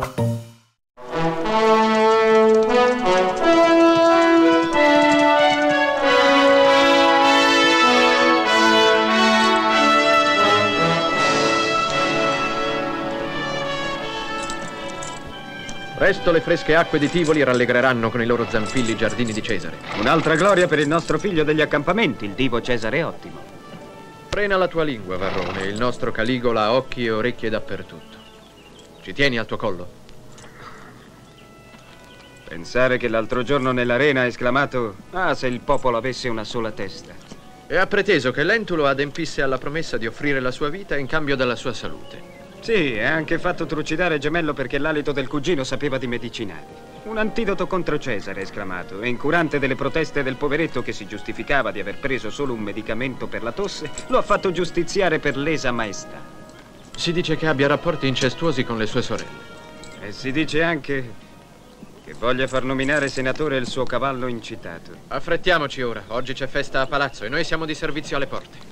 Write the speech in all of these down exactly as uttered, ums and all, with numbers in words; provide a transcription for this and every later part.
Presto le fresche acque di Tivoli rallegreranno con i loro zanfilli i giardini di Cesare. Un'altra gloria per il nostro figlio degli accampamenti, il divo Cesare Ottimo. Frena la tua lingua, Varrone. Il nostro Caligola ha occhi e orecchie dappertutto. Ci tieni al tuo collo? Pensare che l'altro giorno nell'arena ha esclamato: ah, se il popolo avesse una sola testa. E ha preteso che Lentulo adempisse alla promessa di offrire la sua vita in cambio della sua salute. Sì, e ha anche fatto trucidare Gemello perché l'alito del cugino sapeva di medicinali. Un antidoto contro Cesare, ha esclamato, e incurante delle proteste del poveretto che si giustificava di aver preso solo un medicamento per la tosse, lo ha fatto giustiziare per lesa maestà. Si dice che abbia rapporti incestuosi con le sue sorelle. E si dice anche che voglia far nominare senatore il suo cavallo incitato. Affrettiamoci ora, oggi c'è festa a palazzo e noi siamo di servizio alle porte.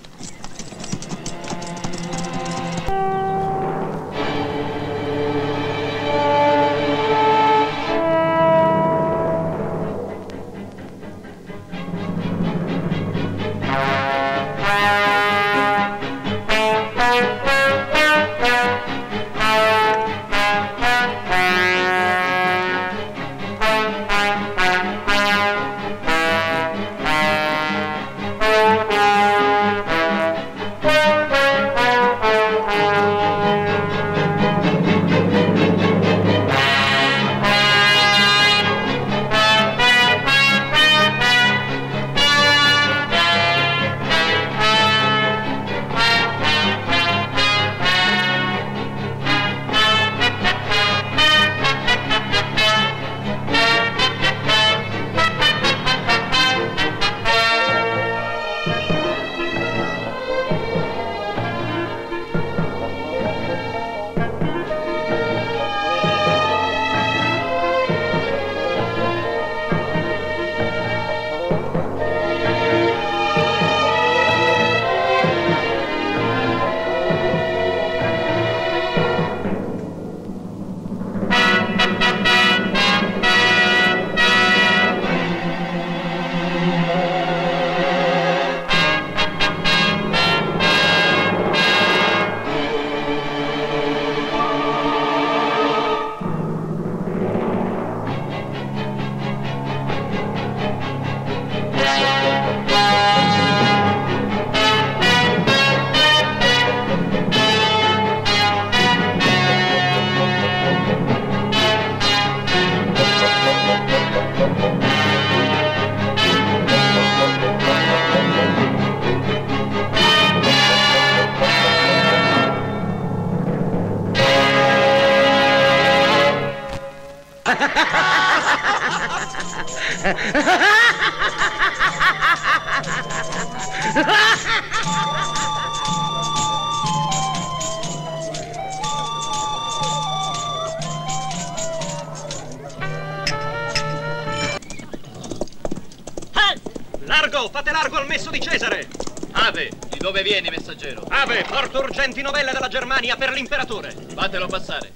Largo, fate largo al messo di Cesare! Ave, di dove vieni, messaggero? Ave, porto urgenti novelle dalla Germania per l'imperatore! Fatelo passare.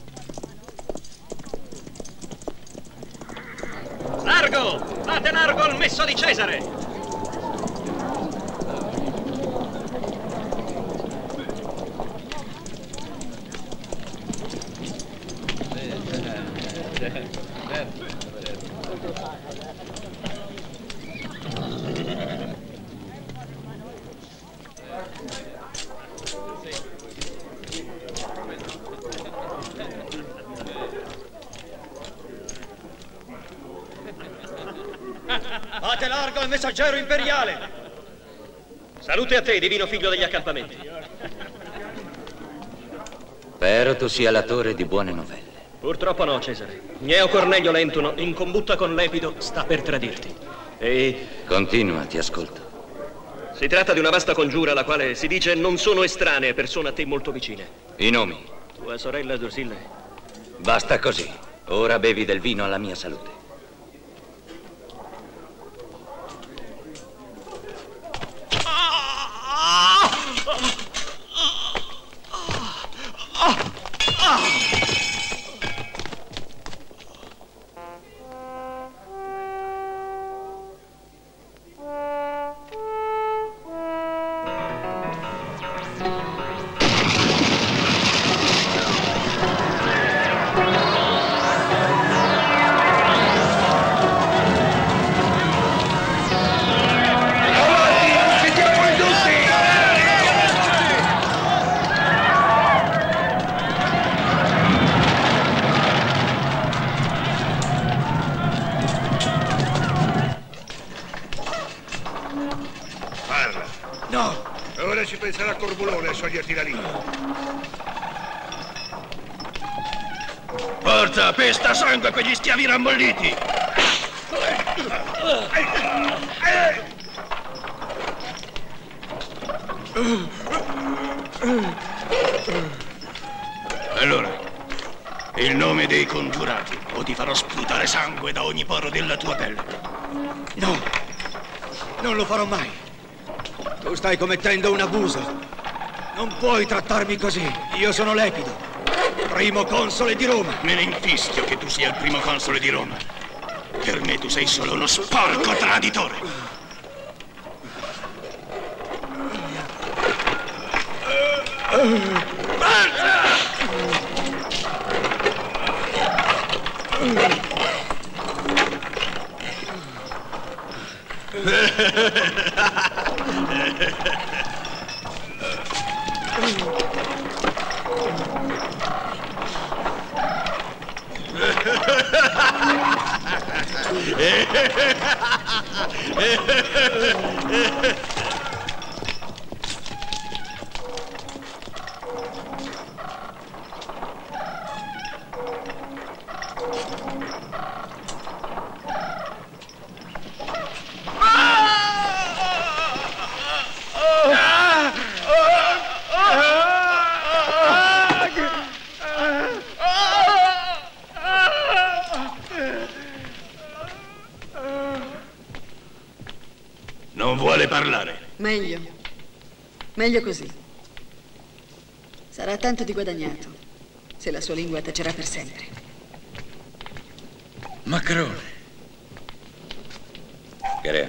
Largo, fate largo al messo di Cesare! Fate largo al messaggero imperiale! Salute a te, divino figlio degli accampamenti. Spero tu sia l'autore di buone novelle. Purtroppo no, Cesare. Gneo Cornelio Lentulo, in combutta con Lepido, sta per tradirti. E... Continua, ti ascolto. si tratta di una vasta congiura alla quale si dice non sono estranee persone a te molto vicine. I nomi? Tua sorella Drusilla. Basta così. Ora bevi del vino alla mia salute. Ci penserà Corbulone a scioglierti la lingua. Forza, pesta sangue a quegli schiavi rammolliti! Allora, il nome dei congiurati, o ti farò sputare sangue da ogni poro della tua pelle. No, non lo farò mai. Tu stai commettendo un abuso. Non puoi trattarmi così. Io sono Lepido, primo console di Roma. Me ne infischio che tu sia il primo console di Roma. Per me tu sei solo uno sporco traditore. Marcia! Non vuole parlare. Meglio. Meglio così. Sarà tanto di guadagnato se la sua lingua tacerà per sempre. Macrone. Garea.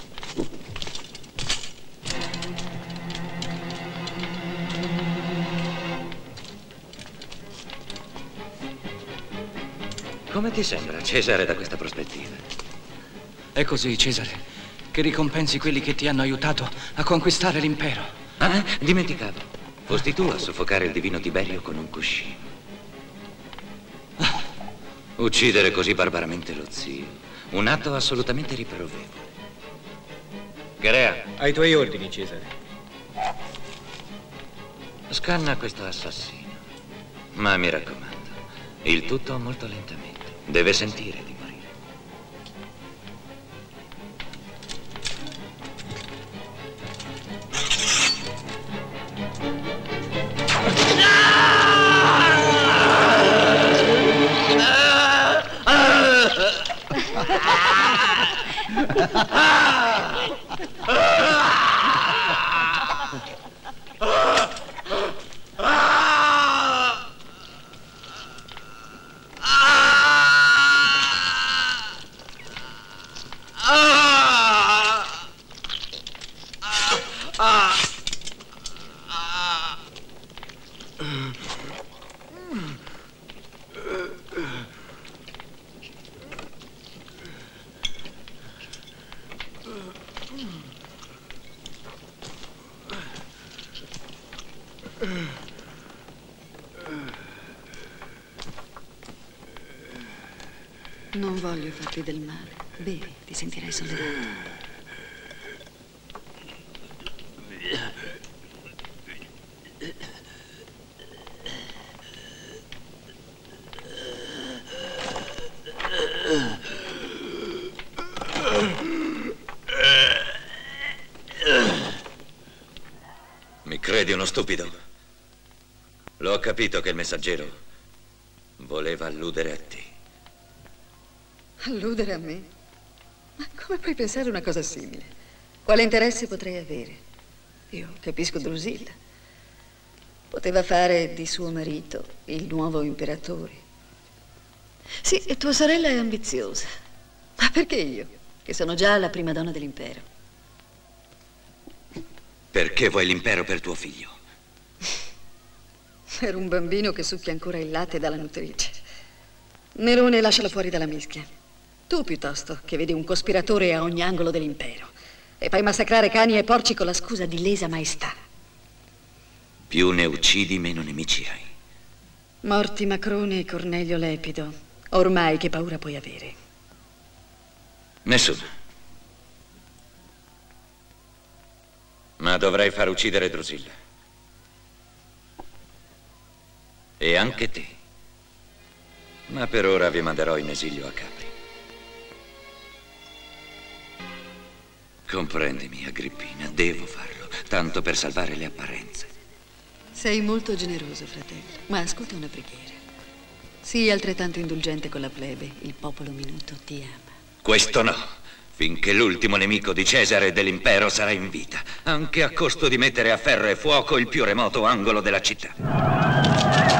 Come ti sembra, Cesare, da questa prospettiva? È così, Cesare, che ricompensi quelli che ti hanno aiutato a conquistare l'impero. Ah, dimenticavo. Fosti tu a soffocare il divino Tiberio con un cuscino. Uccidere così barbaramente lo zio, un atto assolutamente riprovevole. Garea. Ai tuoi ordini, Cesare. Scanna questo assassino. Ma mi raccomando, il tutto molto lentamente. Deve sentire di morire. Non voglio farti del male. Bevi, ti sentirai sollevato. Mi credi uno stupido? L'ho capito che il messaggero voleva alludere a te. Alludere a me? Ma come puoi pensare una cosa simile? Quale interesse potrei avere? Io capisco Drusilla. Poteva fare di suo marito il nuovo imperatore. Sì, e tua sorella è ambiziosa. Ma perché io? Che sono già la prima donna dell'impero. Perché vuoi l'impero per tuo figlio? Per un bambino che succhia ancora il latte dalla nutrice. Nerone, lascialo fuori dalla mischia. Tu, piuttosto, che vedi un cospiratore a ogni angolo dell'impero e fai massacrare cani e porci con la scusa di lesa maestà. Più ne uccidi, meno nemici hai. Morti Macrone e Cornelio Lepido. Ormai che paura puoi avere? Nessuna. Ma dovrei far uccidere Drusilla. E anche te. Ma per ora vi manderò in esilio a Capri. Comprendimi, Agrippina, devo farlo, tanto per salvare le apparenze. Sei molto generoso, fratello, ma ascolta una preghiera. Sii altrettanto indulgente con la plebe, il popolo minuto ti ama. Questo no, finché l'ultimo nemico di Cesare e dell'impero sarà in vita, anche a costo di mettere a ferro e fuoco il più remoto angolo della città.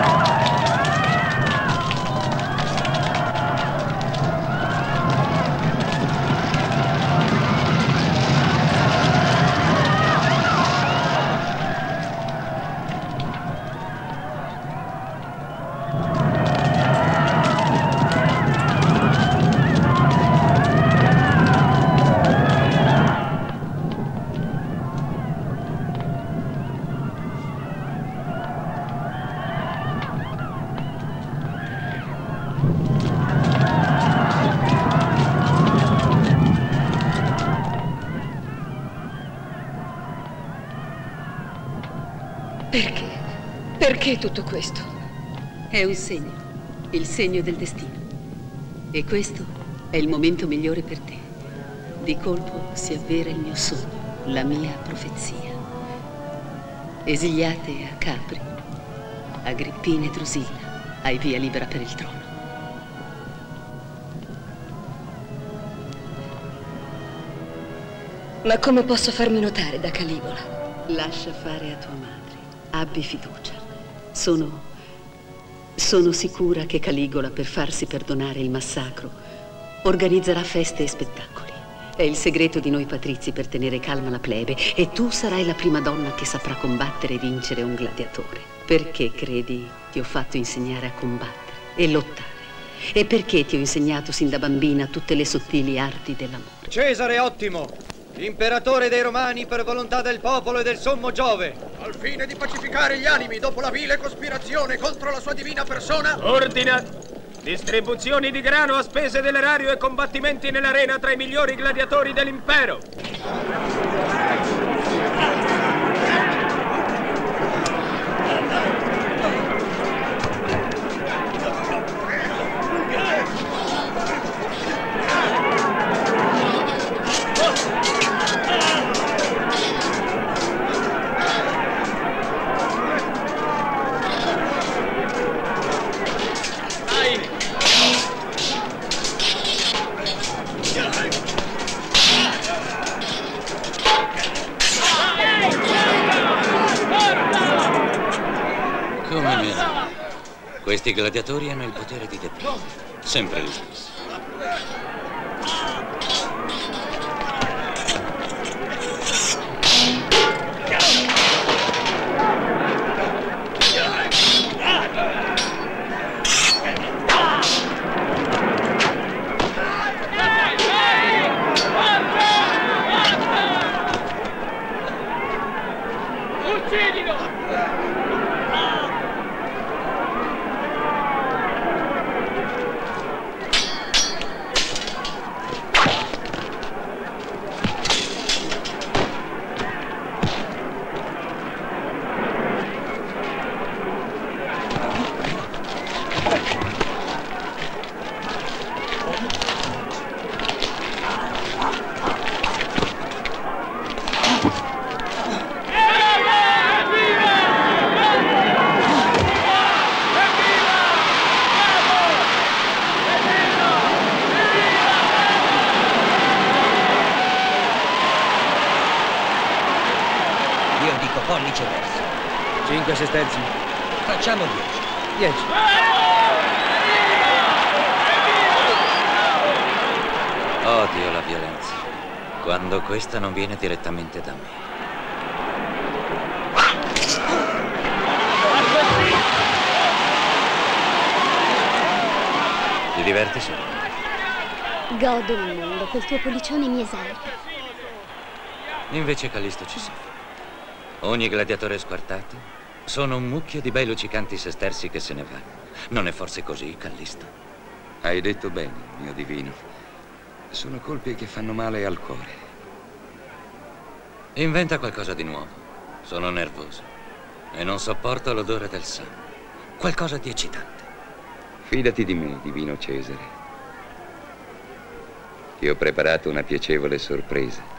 Perché? Perché tutto questo? È un segno, il segno del destino. E questo è il momento migliore per te. Di colpo si avvera il mio sogno, la mia profezia. Esiliate a Capri, Agrippina e Drusilla, hai via libera per il trono. Ma come posso farmi notare da Caligola? Lascia fare a tua madre. Abbi fiducia. Sono... sono sicura che Caligola, per farsi perdonare il massacro, organizzerà feste e spettacoli. È il segreto di noi patrizi per tenere calma la plebe, e tu sarai la prima donna che saprà combattere e vincere un gladiatore. Perché credi ti ho fatto insegnare a combattere e lottare? E perché ti ho insegnato sin da bambina tutte le sottili arti dell'amore? Cesare Ottimo, imperatore dei Romani per volontà del popolo e del sommo Giove, al fine di pacificare gli animi dopo la vile cospirazione contro la sua divina persona, ordina distribuzioni di grano a spese dell'erario e combattimenti nell'arena tra i migliori gladiatori dell'impero. Questi gladiatori hanno il potere di deprimere. Sempre gli stessi. pollice verso. Cinque sesterzi. Facciamo dieci. Dieci. Odio la violenza, quando questa non viene direttamente da me. diverti solo? Godo il mondo, quel tuo pollicione mi esalta. Invece Callisto ci soffre. Ogni gladiatore squartato sono un mucchio di bei luccicanti sesterzi che se ne vanno. Non è forse così, Callisto? Hai detto bene, mio divino. Sono colpi che fanno male al cuore. Inventa qualcosa di nuovo. Sono nervoso e non sopporto l'odore del sangue. Qualcosa di eccitante. Fidati di me, divino Cesare. Ti ho preparato una piacevole sorpresa.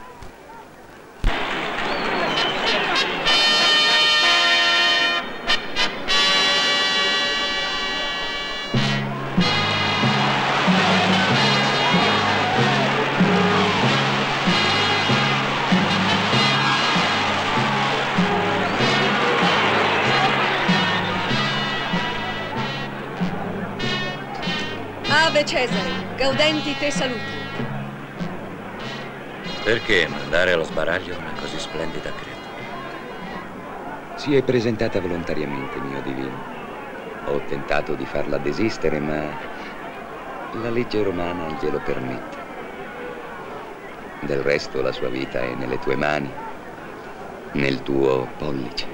Ave Cesare, gaudenti te saluti. Perché mandare allo sbaraglio una così splendida creatura? Si è presentata volontariamente, mio divino. Ho tentato di farla desistere, ma la legge romana glielo permette. Del resto la sua vita è nelle tue mani, nel tuo pollice.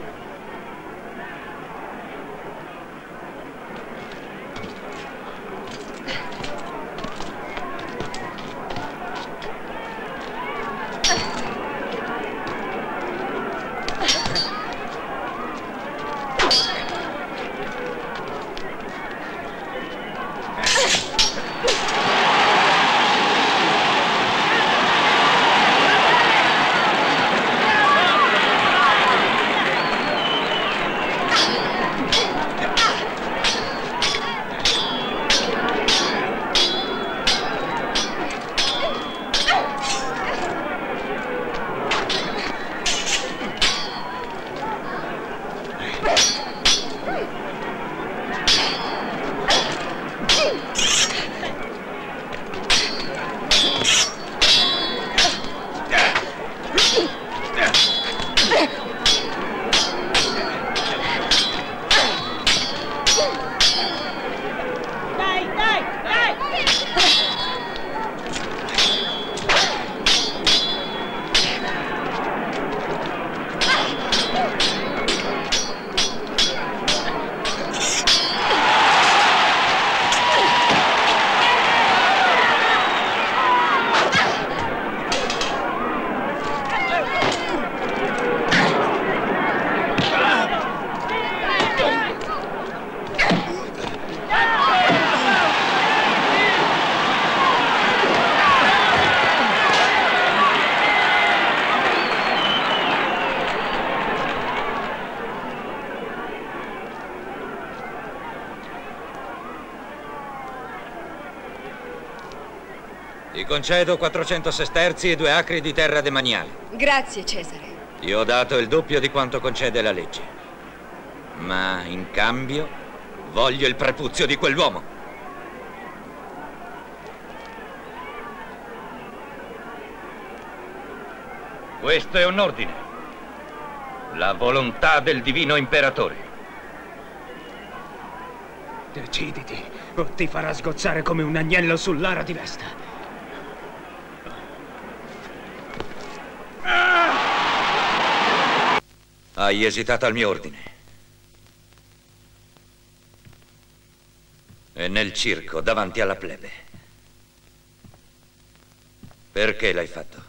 Ti concedo quattrocento sesterzi e due acri di terra demaniale. Grazie, Cesare. Ti ho dato il doppio di quanto concede la legge. Ma in cambio voglio il prepuzio di quell'uomo. Questo è un ordine. La volontà del divino imperatore. Deciditi, o ti farà sgozzare come un agnello sull'ara di Vesta. Hai esitato al mio ordine. E nel circo, davanti alla plebe. Perché l'hai fatto?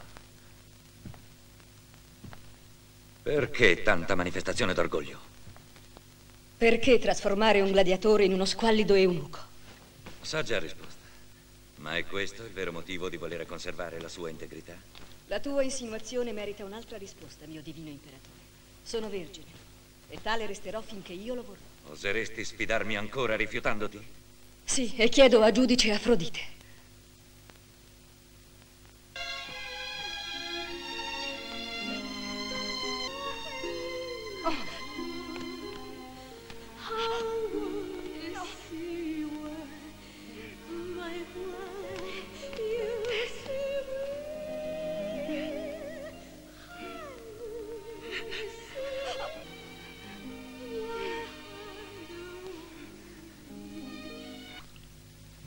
Perché tanta manifestazione d'orgoglio? Perché trasformare un gladiatore in uno squallido eunuco? Sa già risposta. Ma è questo il vero motivo di voler conservare la sua integrità? La tua insinuazione merita un'altra risposta, mio divino imperatore. Sono vergine e tale resterò finché io lo vorrò. Oseresti sfidarmi ancora rifiutandoti? Sì, e chiedo a giudice Afrodite.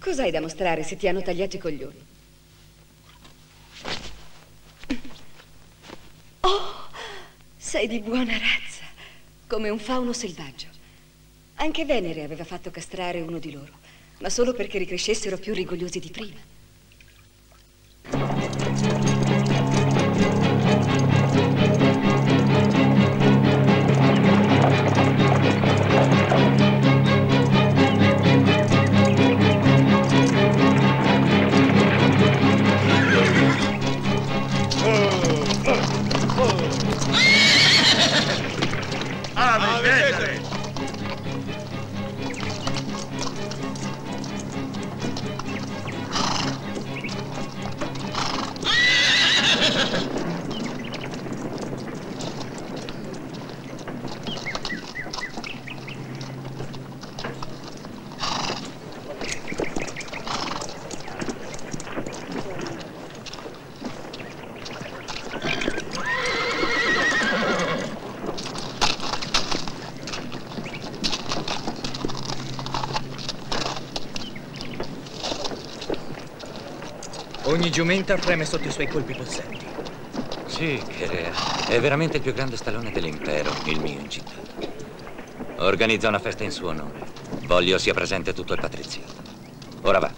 Cos'hai da mostrare se ti hanno tagliato i coglioni? Oh, sei di buona razza, come un fauno selvaggio. Anche Venere aveva fatto castrare uno di loro, ma solo perché ricrescessero più rigogliosi di prima. Ogni giumenta freme sotto i suoi colpi possenti. Sì, Cherea. È veramente il più grande stallone dell'impero, il mio incitato. Organizza una festa in suo onore. Voglio sia presente tutto il patriziato. Ora va.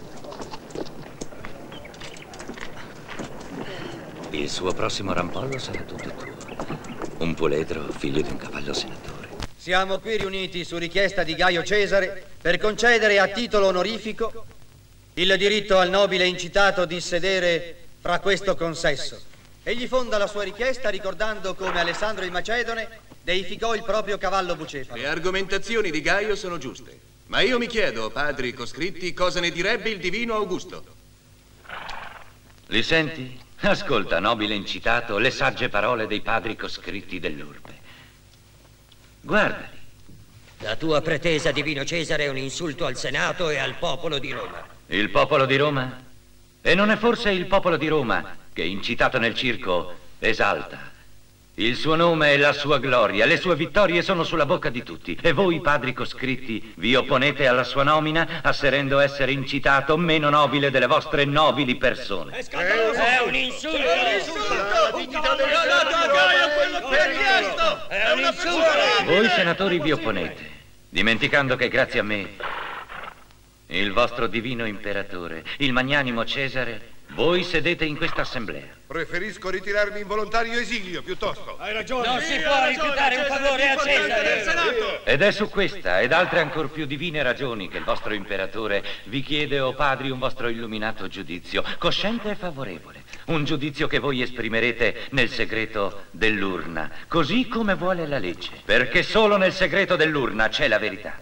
Il suo prossimo rampollo sarà tutto tuo. Un puledro, figlio di un cavallo senatore. Siamo qui riuniti su richiesta di Gaio Cesare per concedere a titolo onorifico il diritto al nobile incitato di sedere fra questo consesso. Egli fonda la sua richiesta ricordando come Alessandro il Macedone deificò il proprio cavallo bucefalo. Le argomentazioni di Gaio sono giuste, ma io mi chiedo, padri coscritti, cosa ne direbbe il divino Augusto? Li senti? Ascolta, nobile incitato, le sagge parole dei padri coscritti dell'urbe. Guardali. La tua pretesa, divino Cesare, è un insulto al Senato e al popolo di Roma. Il popolo di Roma? E non è forse il popolo di Roma che, incitato nel circo, esalta il suo nome e la sua gloria? Le sue vittorie sono sulla bocca di tutti. E voi, padri coscritti, vi opponete alla sua nomina, asserendo essere incitato meno nobile delle vostre nobili persone. È scandaloso! È un insulto! È un insulto! Non ha dato a Gaio quello che ha chiesto! È un insulto! Voi, senatori, vi opponete, dimenticando che grazie a me il vostro divino imperatore, il magnanimo Cesare, voi sedete in questa assemblea. Preferisco ritirarmi in volontario esilio, piuttosto. Hai ragione. Non si può rifiutare un favore a Cesare. Ed è su questa ed altre ancor più divine ragioni che il vostro imperatore vi chiede, o padri, un vostro illuminato giudizio, cosciente e favorevole. Un giudizio che voi esprimerete nel segreto dell'urna, così come vuole la legge. Perché solo nel segreto dell'urna c'è la verità.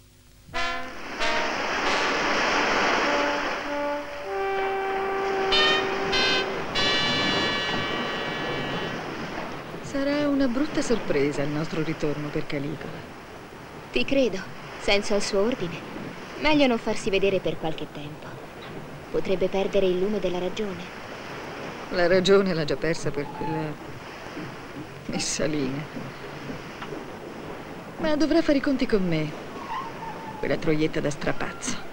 Sarà una brutta sorpresa il nostro ritorno per Caligola. Ti credo, senza il suo ordine. Meglio non farsi vedere per qualche tempo. Potrebbe perdere il lume della ragione. La ragione l'ha già persa per quella Messalina. Ma dovrà fare i conti con me, quella troietta da strapazzo.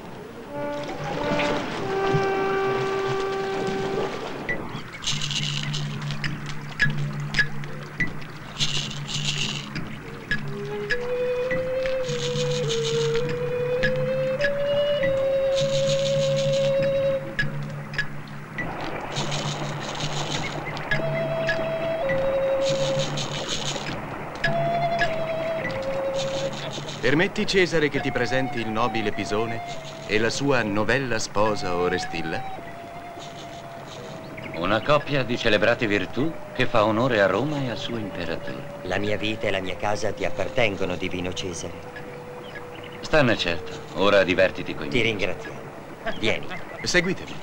Permetti, Cesare, che ti presenti il nobile Pisone e la sua novella sposa Orestilla? Una coppia di celebrate virtù che fa onore a Roma e al suo imperatore. La mia vita e la mia casa ti appartengono, divino Cesare. Stanne certo. Ora divertiti con me. Ti ringraziamo. Vieni. Seguitemi.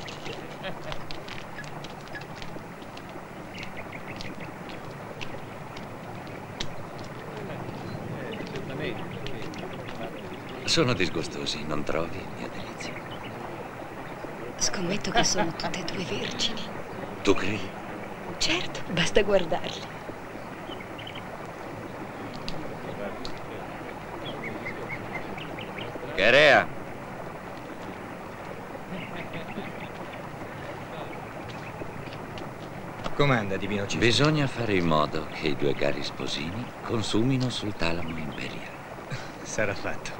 Sono disgustosi, non trovi, mia delizia? Scommetto che sono tutte e due vergini. Tu credi? Certo, basta guardarli. Cherea. Comanda, divino Cesare. Bisogna fare in modo che i due cari sposini consumino sul talamo imperiale. Sarà fatto.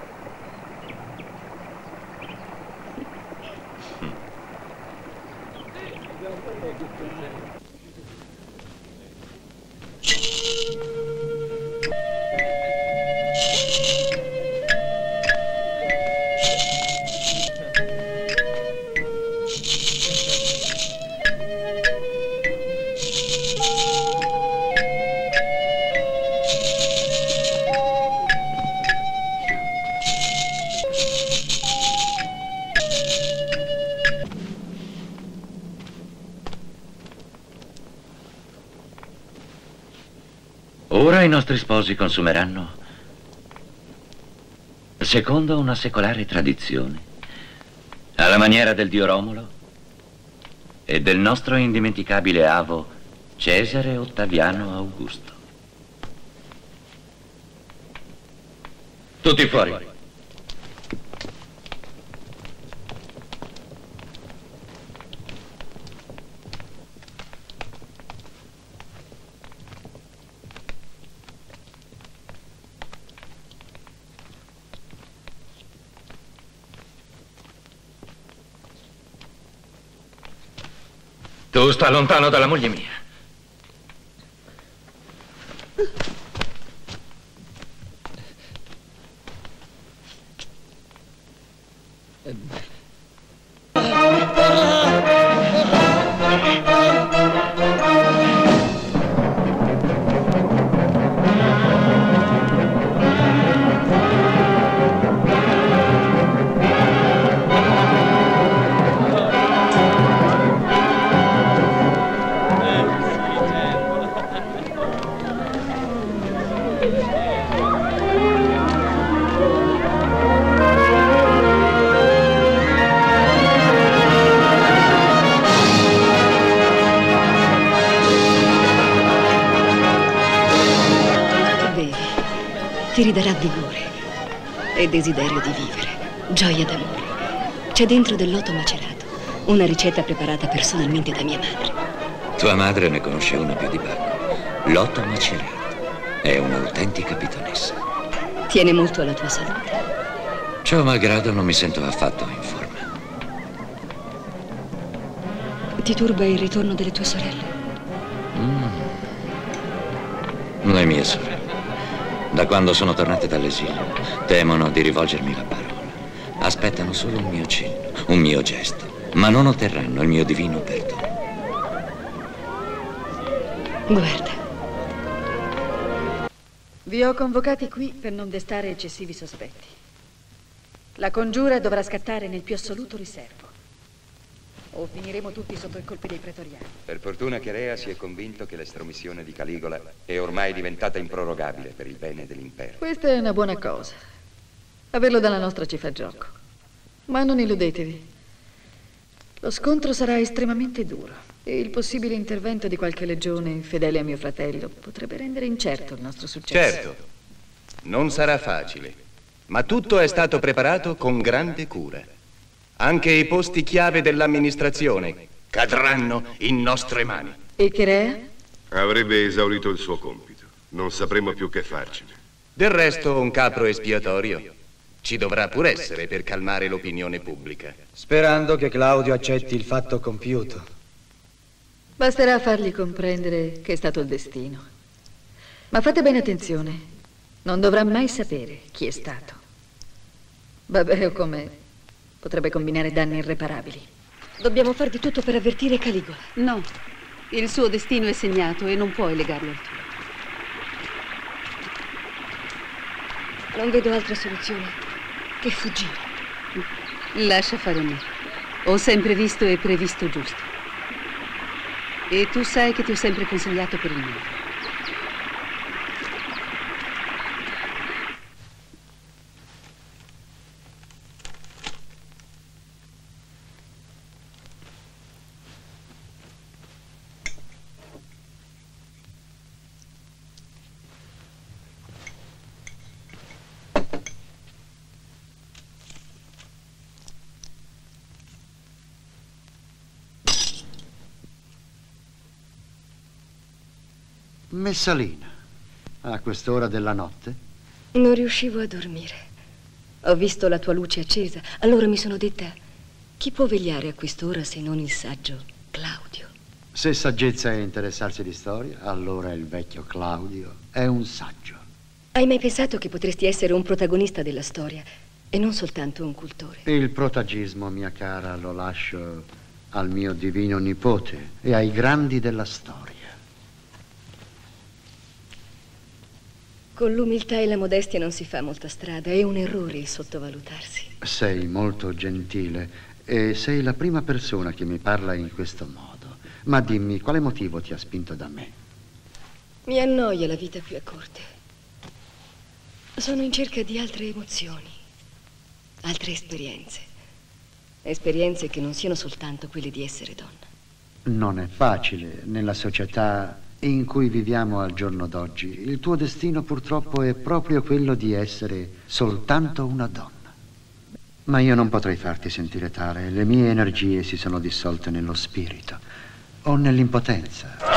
Ora i nostri sposi consumeranno, secondo una secolare tradizione, alla maniera del dio Romolo e del nostro indimenticabile avo Cesare Ottaviano Augusto. Tutti fuori. Tu sta lontano dalla moglie mia. Ti ridarà vigore e desiderio di vivere, gioia d'amore. C'è dentro del loto macerato, una ricetta preparata personalmente da mia madre. Tua madre ne conosce una più di Bacco. Loto macerato. È un'autentica pitonessa. Tiene molto alla tua salute. Ciò malgrado non mi sento affatto in forma. Ti turba il ritorno delle tue sorelle? Mm. Le mie sorelle, da quando sono tornate dall'esilio, temono di rivolgermi la parola. Aspettano solo un mio cenno, un mio gesto, ma non otterranno il mio divino perdono. Guarda. Vi ho convocati qui per non destare eccessivi sospetti. La congiura dovrà scattare nel più assoluto riservo, o finiremo tutti sotto i colpi dei pretoriani. Per fortuna che Rea si è convinto che l'estromissione di Caligola è ormai diventata improrogabile per il bene dell'impero. Questa è una buona cosa. Averlo dalla nostra ci fa gioco. Ma non illudetevi. Lo scontro sarà estremamente duro e il possibile intervento di qualche legione infedele a mio fratello potrebbe rendere incerto il nostro successo. Certo, non sarà facile, ma tutto è stato preparato con grande cura. Anche i posti chiave dell'amministrazione cadranno in nostre mani. E Cherea? Avrebbe esaurito il suo compito. Non sapremo più che farcene. Del resto, un capro espiatorio ci dovrà pur essere per calmare l'opinione pubblica. Sperando che Claudio accetti il fatto compiuto. Basterà fargli comprendere che è stato il destino. Ma fate bene attenzione. Non dovrà mai sapere chi è stato. Babeo come potrebbe combinare danni irreparabili. Dobbiamo far di tutto per avvertire Caligola. No, il suo destino è segnato e non puoi legarlo al tuo. Non vedo altra soluzione che fuggire. Lascia fare me. Ho sempre visto e previsto giusto. E tu sai che ti ho sempre consigliato per il meglio. Messalina, a quest'ora della notte? Non riuscivo a dormire. Ho visto la tua luce accesa, allora mi sono detta: chi può vegliare a quest'ora se non il saggio Claudio? Se saggezza è interessarsi di storia, allora il vecchio Claudio è un saggio. Hai mai pensato che potresti essere un protagonista della storia e non soltanto un cultore? Il protagismo, mia cara, lo lascio al mio divino nipote e ai grandi della storia. Con l'umiltà e la modestia non si fa molta strada, è un errore il sottovalutarsi. Sei molto gentile e sei la prima persona che mi parla in questo modo. Ma dimmi, quale motivo ti ha spinto da me? Mi annoia la vita qui a corte. Sono in cerca di altre emozioni, altre esperienze. Esperienze che non siano soltanto quelle di essere donna. Non è facile nella società in cui viviamo al giorno d'oggi. Il tuo destino purtroppo è proprio quello di essere soltanto una donna. Ma io non potrei farti sentire tale. Le mie energie si sono dissolte nello spirito o nell'impotenza.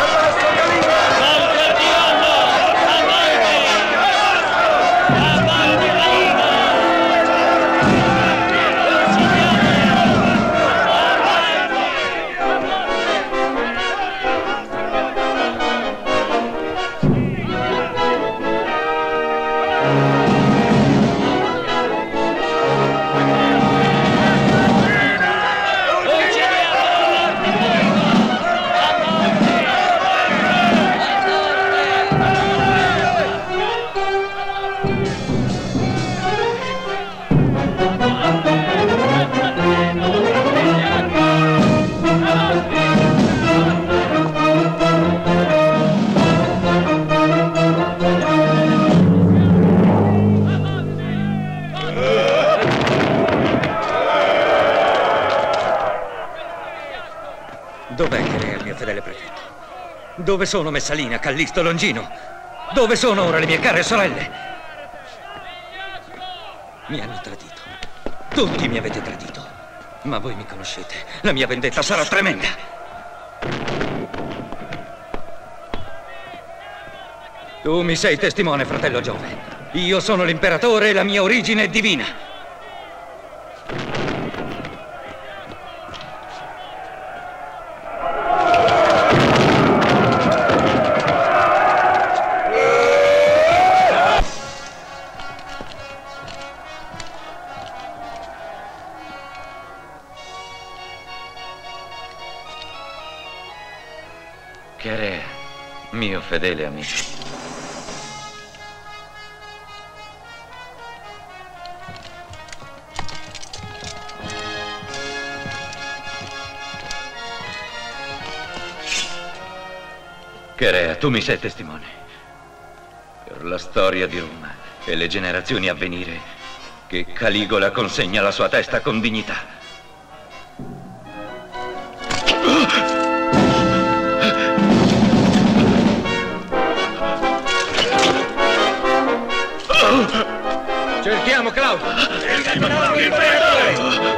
Dov'è Cherea, il mio fedele prefetto? Dove sono Messalina, Callisto, Longino? Dove sono ora le mie care sorelle? Mi hanno tradito. Tutti mi avete tradito. Ma voi mi conoscete. La mia vendetta sarà tremenda. Tu mi sei testimone, fratello Giove. Io sono l'imperatore e la mia origine è divina. Cherea, mio fedele amico. Cherea, tu mi sei testimone per la storia di Roma e le generazioni a venire che Caligola consegna la sua testa con dignità. Cerchiamo Claudio! Cerchiamo l'imperatore!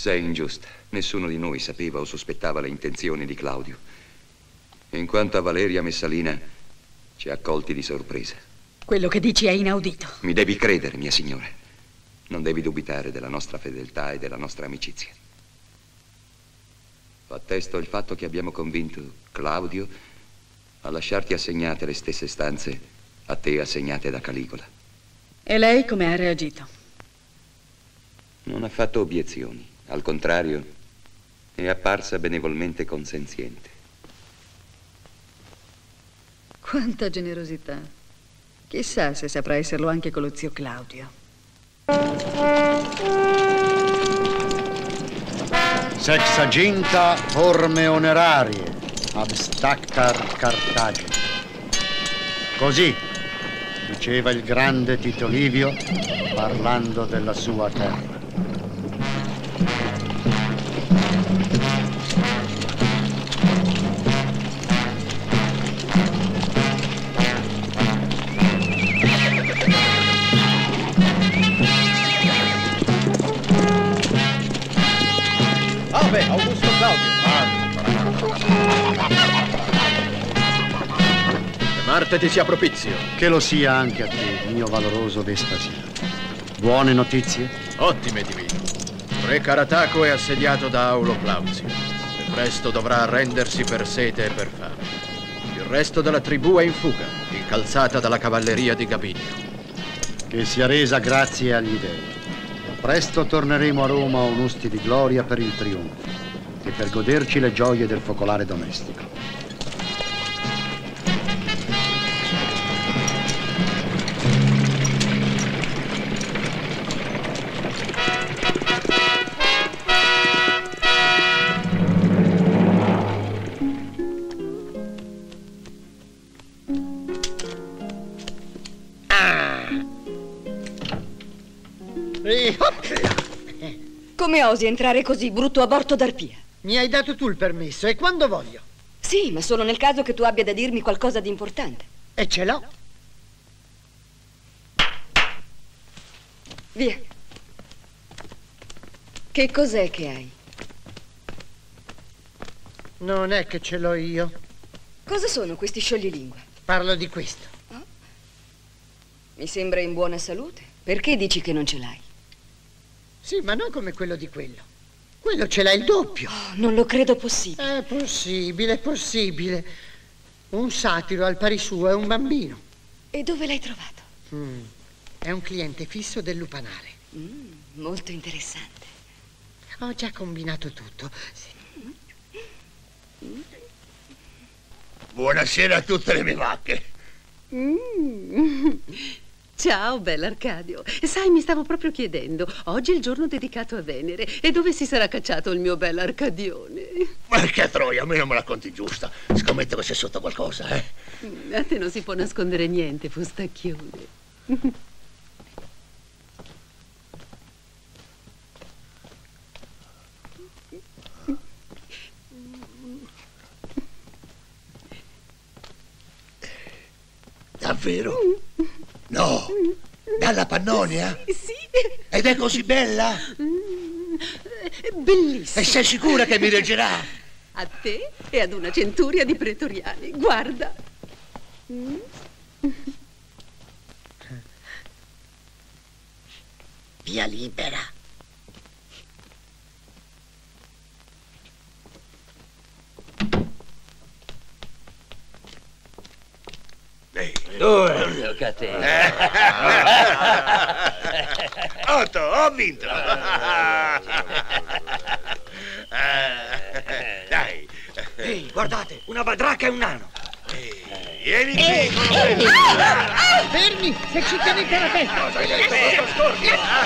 Sei ingiusta. Nessuno di noi sapeva o sospettava le intenzioni di Claudio. In quanto a Valeria Messalina, ci ha colti di sorpresa. Quello che dici è inaudito. Mi devi credere, mia signora. Non devi dubitare della nostra fedeltà e della nostra amicizia. Attesto il fatto che abbiamo convinto Claudio a lasciarti assegnate le stesse stanze a te assegnate da Caligola. E lei come ha reagito? Non ha fatto obiezioni. Al contrario, è apparsa benevolmente consenziente. Quanta generosità. Chissà se saprà esserlo anche con lo zio Claudio. Sexaginta forme onerarie, abstaccar Cartagine. Così diceva il grande Tito Livio parlando della sua terra. Ave, Augusto Claudio. Che Marte ti sia propizio. Che lo sia anche a te, mio valoroso Vespasiano. Buone notizie? Ottime, divino. Re Carataco è assediato da Aulo Plauzio e presto dovrà arrendersi per sete e per fame. Il resto della tribù è in fuga, incalzata dalla cavalleria di Gabinio. Che sia resa grazie agli dei. Presto torneremo a Roma onusti di gloria per il trionfo e per goderci le gioie del focolare domestico. Come osi entrare così, brutto aborto d'arpia? Mi hai dato tu il permesso e quando voglio. Sì, ma solo nel caso che tu abbia da dirmi qualcosa di importante. E ce l'ho. Via. Che cos'è che hai? Non è che ce l'ho io. Cosa sono questi scioglilingua? Parlo di questo. Oh? Mi sembra in buona salute. Perché dici che non ce l'hai? Sì, ma non come quello di quello. Quello ce l'ha il doppio. Oh, non lo credo possibile. È possibile, è possibile. Un satiro al pari suo è un bambino. E dove l'hai trovato? Mm. È un cliente fisso del lupanare. Mm, molto interessante. Ho già combinato tutto. Sì. Buonasera a tutte le mie vacche. Mm. Ciao, bell'Arcadio. Sai, mi stavo proprio chiedendo, oggi è il giorno dedicato a Venere, e dove si sarà cacciato il mio bell'Arcadione? Ma che troia, a me non me la conti giusta. Scommetto che c'è sotto qualcosa, eh? A te non si può nascondere niente, fustacchione. Davvero? No, dalla Pannonia? Sì, sì. Ed è così bella? Mm, bellissima. E sei sicura che mi reggerà? A te e ad una centuria di pretoriani, guarda. Mm. Via libera. Ehi, Dove? Che a te. Otto, ho vinto. Dai. Ehi, guardate, una badracca e un nano. Vieni Eh, qui, eh, colonnello. ah, fermi, se ci tenete la testa. Cosa hai detto? Scorso.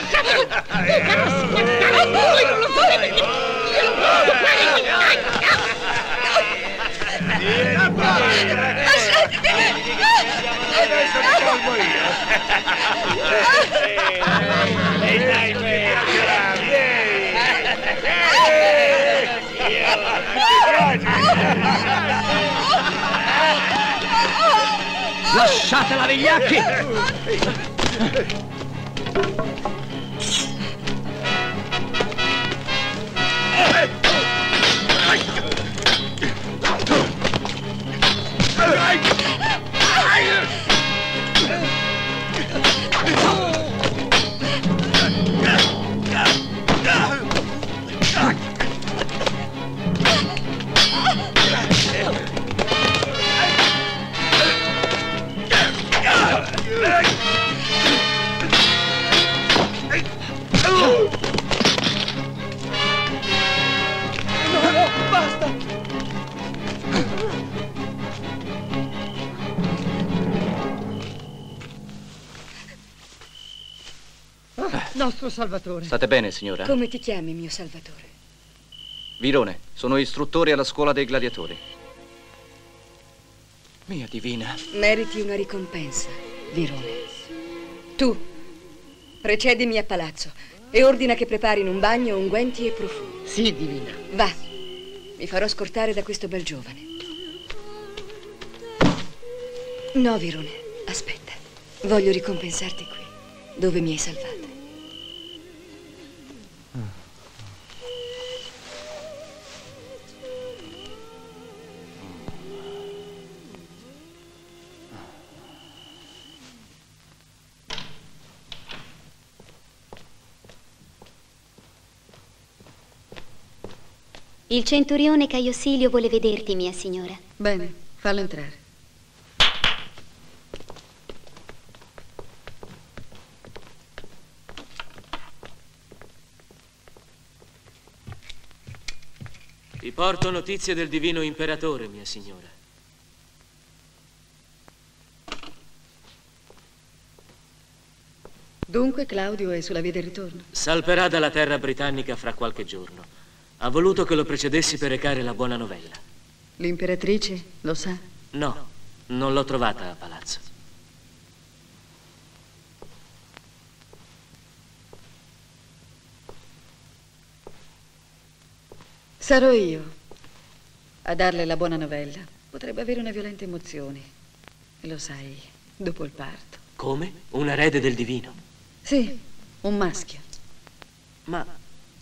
Voi non lo fate. Io non posso fare. Adesso mi calmo io. E dai, Lasciatela, vigliacchi! Nostro Salvatore. State bene, signora? Come ti chiami, mio Salvatore? Virone, sono istruttore alla scuola dei gladiatori. Mia divina. Meriti una ricompensa, Virone. Tu, precedimi a palazzo e ordina che preparino un bagno, unguenti e profumi. Sì, divina. Va, mi farò scortare da questo bel giovane. No, Virone, aspetta. Voglio ricompensarti qui, dove mi hai salvato. Il centurione Caio Silio vuole vederti, mia signora. Bene, fallo entrare. Ti porto notizie del divino imperatore, mia signora. Dunque Claudio è sulla via del ritorno? Salperà dalla terra britannica fra qualche giorno. Ha voluto che lo precedessi per recare la buona novella. L'imperatrice lo sa? No, non l'ho trovata a palazzo. Sarò io a darle la buona novella. Potrebbe avere una violenta emozione. E lo sai, dopo il parto. Come? Un erede del divino? Sì, un maschio. Ma...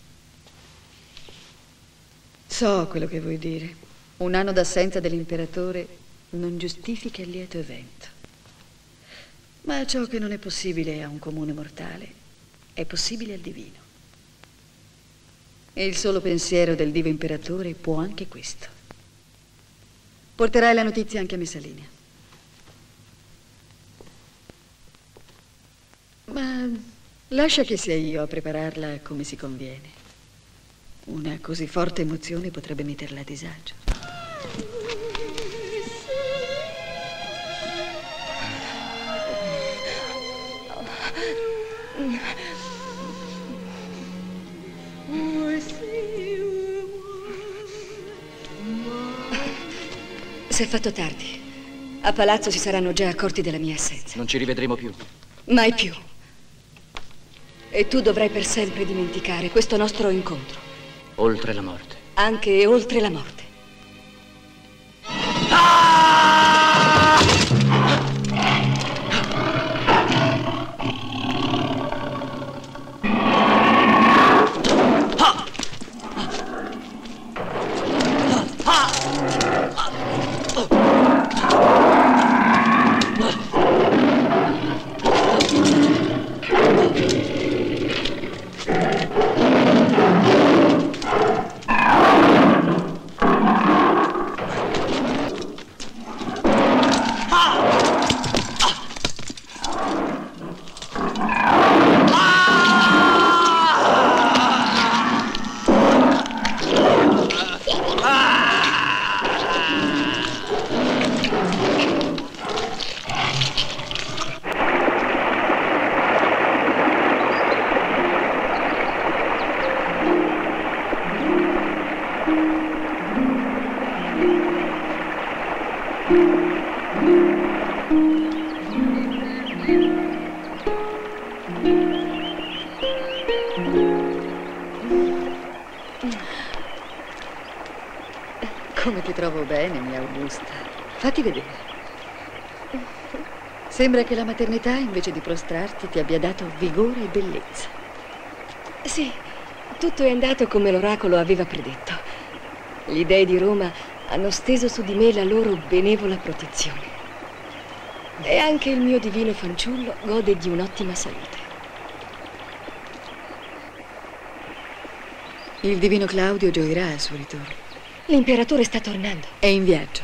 So quello che vuoi dire. Un anno d'assenza dell'imperatore non giustifica il lieto evento. Ma ciò che non è possibile a un comune mortale è possibile al divino. E il solo pensiero del divo imperatore può anche questo. Porterai la notizia anche a Messalina. Ma lascia che sia io a prepararla come si conviene. Una così forte emozione potrebbe metterla a disagio. Si è fatto tardi. A palazzo si saranno già accorti della mia assenza. Non ci rivedremo più. Mai più. E tu dovrai per sempre dimenticare questo nostro incontro. Oltre la morte. Anche e oltre la morte. Come ti trovo bene, mia Augusta. Fatti vedere. Sembra che la maternità, invece di prostrarti, ti abbia dato vigore e bellezza. Sì, Tutto è andato come l'oracolo aveva predetto. Gli dei di Roma hanno steso su di me la loro benevola protezione. E anche il mio divino fanciullo gode di un'ottima salute. Il divino Claudio gioirà al suo ritorno. L'imperatore sta tornando. È in viaggio.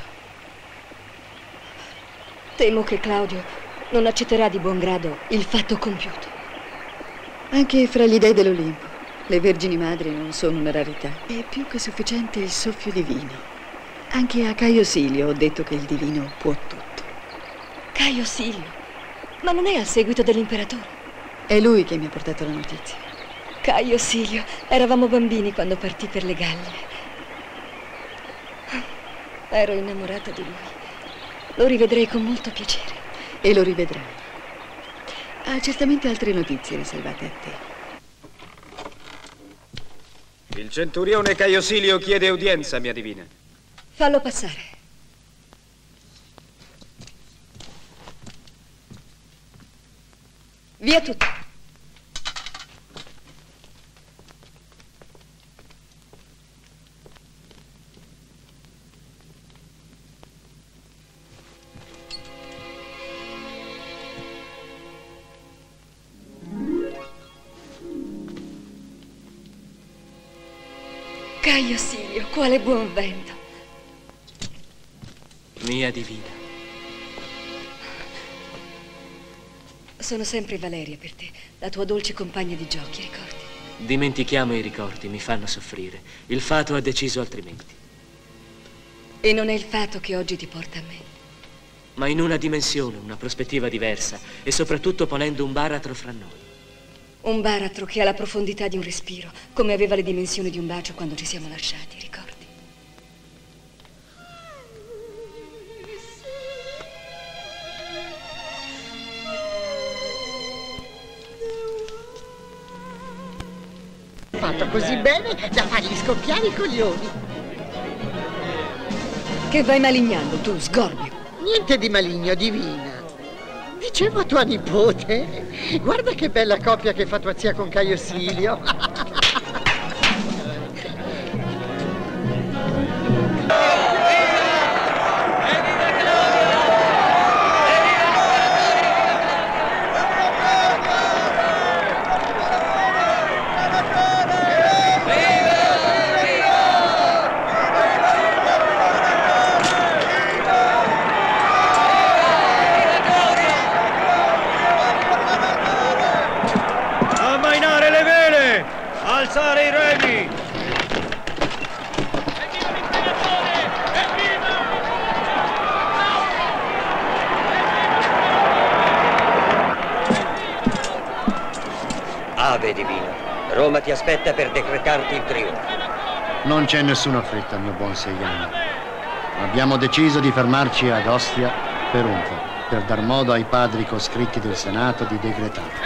Temo che Claudio non accetterà di buon grado il fatto compiuto. Anche fra gli dei dell'Olimpo, le vergini madri non sono una rarità. È più che sufficiente il soffio divino. Anche a Caio Silio ho detto che il divino può tutto. Caio Silio? Ma non è al seguito dell'imperatore? È lui che mi ha portato la notizia. Caio Silio, eravamo bambini quando partì per le Gallie. Ero innamorata di lui. Lo rivedrei con molto piacere. E lo rivedrai. Ha certamente altre notizie riservate a te. Il centurione Caio Silio chiede udienza, mia divina. Fallo passare. Via tutti. Caio Silio, quale buon vento. Mia divina. Sono sempre Valeria per te, la tua dolce compagna di giochi, ricordi? Dimentichiamo i ricordi, mi fanno soffrire. Il fato ha deciso altrimenti. E non è il fato che oggi ti porta a me. Ma in una dimensione, una prospettiva diversa e soprattutto ponendo un baratro fra noi. Un baratro che ha la profondità di un respiro, come aveva le dimensioni di un bacio quando ci siamo lasciati, ricordi? Fatto così bene da fargli scoppiare i coglioni. Che vai malignando tu, sgorbio? Niente di maligno, divina. Dicevo a tua nipote, guarda che bella coppia che fa tua zia con Caio Silio. Alzare i remi! Ave divino, Roma ti aspetta per decretarti il trionfo. Non c'è nessuna fretta, mio buon Seiano. Abbiamo deciso di fermarci ad Ostia per un po', per dar modo ai padri coscritti del Senato di decretare.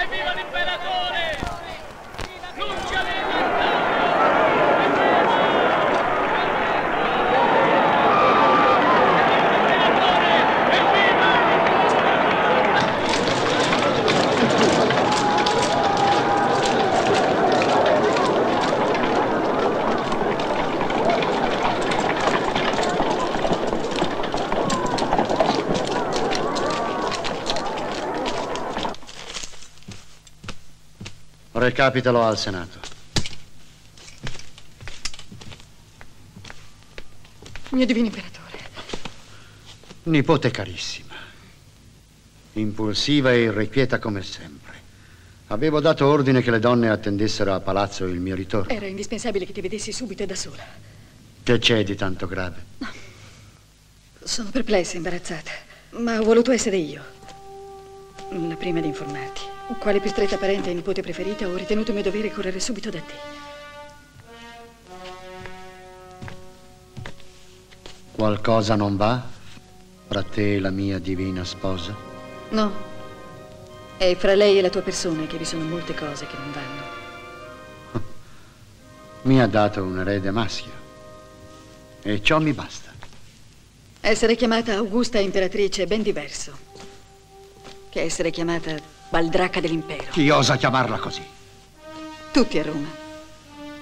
Recapitalo al Senato. Mio divino imperatore. Nipote carissima. Impulsiva e irrequieta come sempre. Avevo dato ordine che le donne attendessero a palazzo il mio ritorno. Era indispensabile che ti vedessi subito e da sola. Che c'è di tanto grave? No. Sono perplessa e imbarazzata, ma ho voluto essere io la prima di informarti. Quale più stretta parente e nipote preferita, ho ritenuto mio dovere correre subito da te. Qualcosa non va fra te e la mia divina sposa? No. È fra lei e la tua persona che vi sono molte cose che non vanno. Mi ha dato un erede maschio. E ciò mi basta. Essere chiamata Augusta imperatrice è ben diverso che essere chiamata Baldracca dell'impero. Chi osa chiamarla così? Tutti a Roma.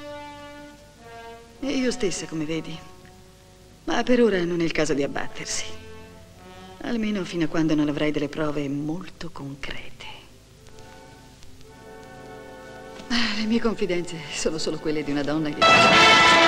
E io stessa, come vedi. Ma per ora non è il caso di abbattersi. Almeno fino a quando non avrai delle prove molto concrete. Ah, le mie confidenze sono solo quelle di una donna che...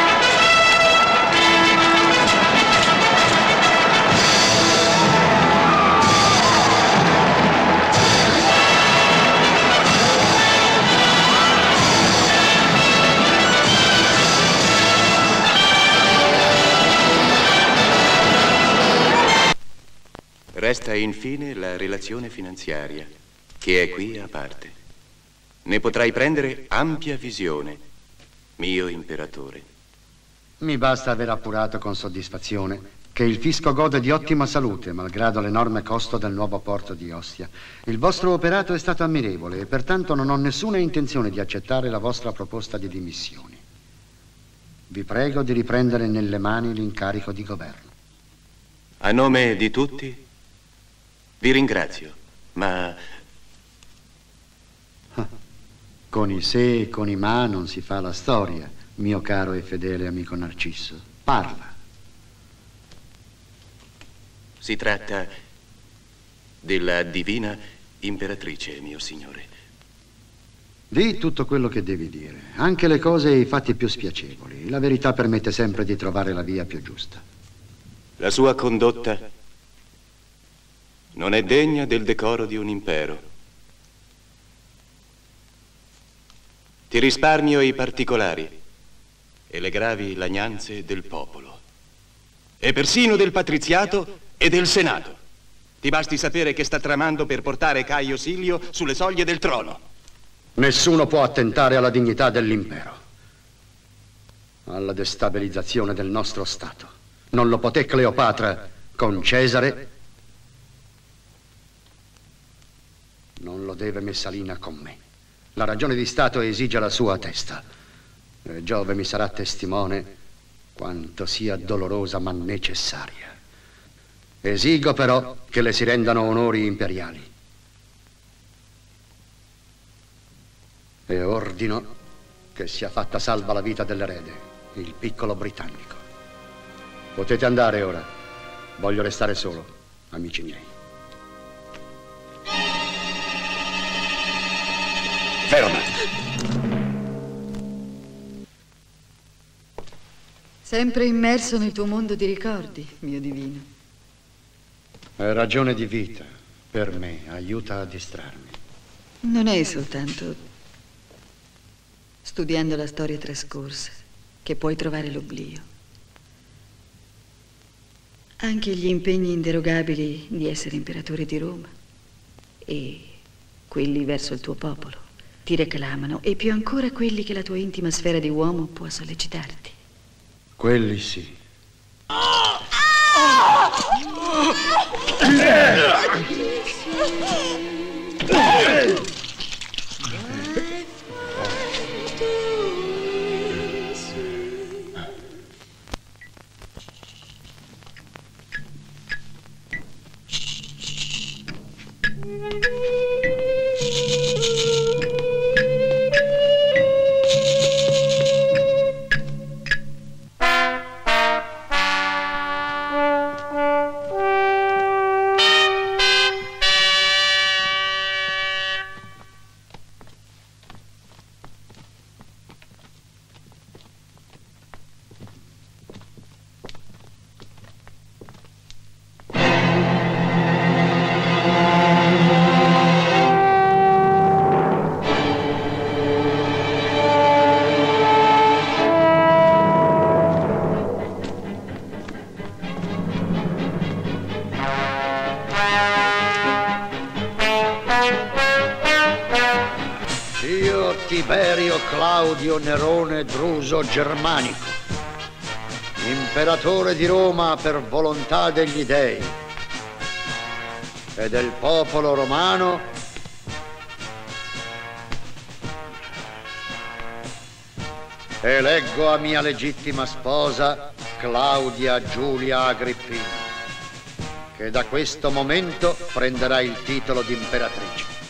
Resta infine la relazione finanziaria, che è qui a parte. Ne potrai prendere ampia visione, mio imperatore. Mi basta aver appurato con soddisfazione che il fisco gode di ottima salute, malgrado l'enorme costo del nuovo porto di Ostia. Il vostro operato è stato ammirevole e pertanto non ho nessuna intenzione di accettare la vostra proposta di dimissioni. Vi prego di riprendere nelle mani l'incarico di governo. A nome di tutti, vi ringrazio, ma... Con i se e con i ma non si fa la storia, mio caro e fedele amico Narcisso. Parla. Si tratta della divina imperatrice, mio signore. Di tutto quello che devi dire, anche le cose e i fatti più spiacevoli. La verità permette sempre di trovare la via più giusta. La sua condotta non è degna del decoro di un impero. Ti risparmio i particolari e le gravi lagnanze del popolo, e persino del patriziato e del senato. Ti basti sapere che sta tramando per portare Caio Silio sulle soglie del trono. Nessuno può attentare alla dignità dell'impero, alla destabilizzazione del nostro Stato. Non lo poté Cleopatra con Cesare, non lo deve Messalina con me. La ragione di Stato esige la sua testa. E Giove mi sarà testimone quanto sia dolorosa ma necessaria. Esigo però che le si rendano onori imperiali. E ordino che sia fatta salva la vita dell'erede, il piccolo britannico. Potete andare ora. Voglio restare solo, amici miei. Ferma! Sempre immerso nel tuo mondo di ricordi, mio divino. È ragione di vita per me, aiuta a distrarmi. Non è soltanto studiando la storia trascorsa che puoi trovare l'oblio. Anche gli impegni inderogabili di essere imperatore di Roma e quelli verso il tuo popolo ti reclamano, e più ancora quelli che la tua intima sfera di uomo può sollecitarti. Quelli sì. Tiberio Claudio Nerone Druso Germanico, imperatore di Roma per volontà degli dei e del popolo romano, eleggo a mia legittima sposa Claudia Giulia Agrippina, che da questo momento prenderà il titolo di imperatrice.